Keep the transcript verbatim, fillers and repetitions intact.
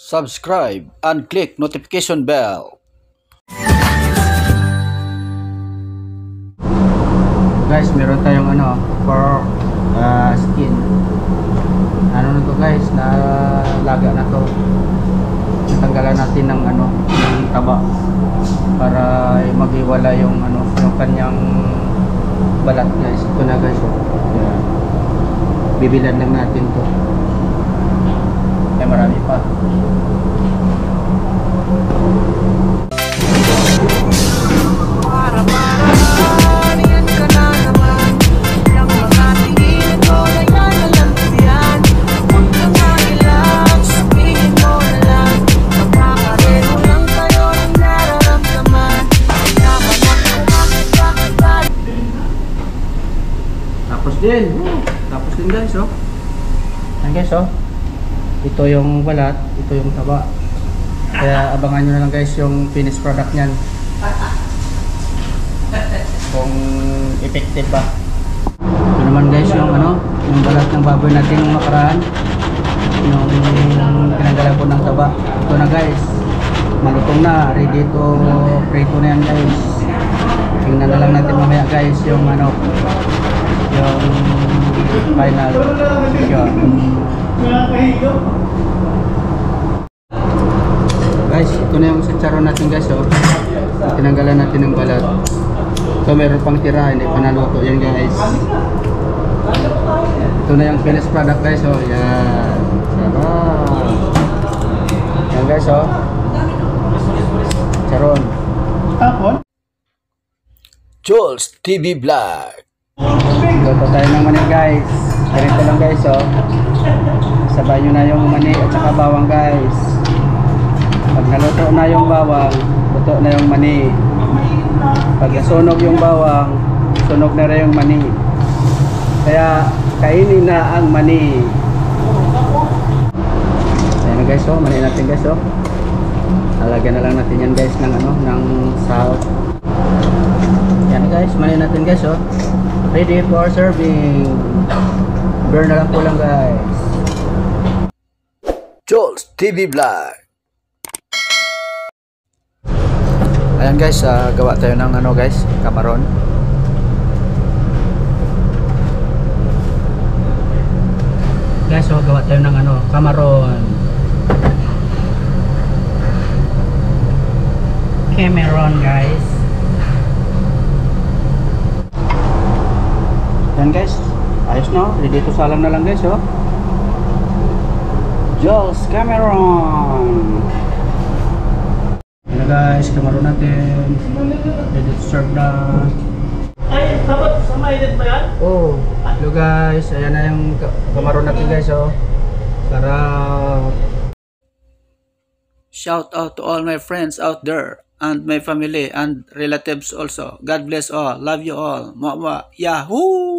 subscribe, and click notification bell. Guys, meron tayong ano for uh, skin. Ano na to guys, na laga na to. Natanggalan natin ng ano, ng taba para maghiwala yung ano, yung kanyang balat guys. Ito na guys. Yeah. Bibilan lang natin to. Eh marami pa. Tapos din. Tapos din guys, oh. Ayan guys, oh. Ito yung balat, ito yung taba. Kaya abangan nyo na lang guys yung finished product nyan. Kung effective ba. Ito naman guys yung ano, yung balat ng baboy natin yung makaraan. Yung pinagdala ko ng taba. Ito na guys. Malutong na, ready to prito na yan guys. Tingnan na lang natin mamaya guys yung ano, yung final picture. Guys, ito na yung chicharon natin guys, oh. Tinanggalan natin ng balat. So meron pang tira, hindi pa naluto yan guys. Ito na yung finished product guys, oh. Yan. Sarap. Yan guys, oh. Chicharon. Tapon? Jules T V Vlog. Luto tayo ng mani guys. Ganito lang guys, oh. Sabay nyo na yung mani at saka bawang guys. Pag naluto na yung bawang, luto na yung mani. Pag nasunog yung bawang, sunog na rin yung mani. Kaya kainin na ang mani. Ayan na guys, oh. Mani natin guys, oh. Lalagyan na lang natin yan guys ng ano, ng salt. Yan guys, mani natin guys, oh. Ready for serving. Burn na lang po lang guys. Jules T V Vlog. Ayan guys, uh, gawa tayo ng ano guys, kamaron. Guys, oh, gawa tayo ng ano, kamaron. Cameron guys. Yan guys, ayos na, ready to salang na lang guys, oh. Jules Cameron. Yan na guys, Cameron natin. Ready to serve na. Ay, dapat sa mainit ba yan? Oh, hello guys, ayan na yung Cameron natin guys, oh. Sarap. Shout out to all my friends out there and my family and relatives also. God bless all. Love you all. Mwa mwa. Yahoo!